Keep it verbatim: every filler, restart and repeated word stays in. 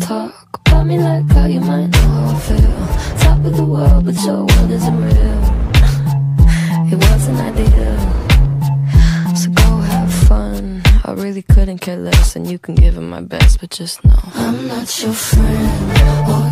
Talk about me like how you might know how I feel. Top of the world, but your world isn't real. It wasn't ideal, so go have fun. I really couldn't care less, and you can give it my best, but just know I'm not your friend. Or